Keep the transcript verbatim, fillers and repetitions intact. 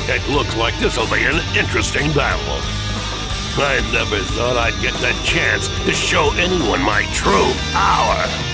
It looks like this'll be an interesting battle. I never thought I'd get the chance to show anyone my true power.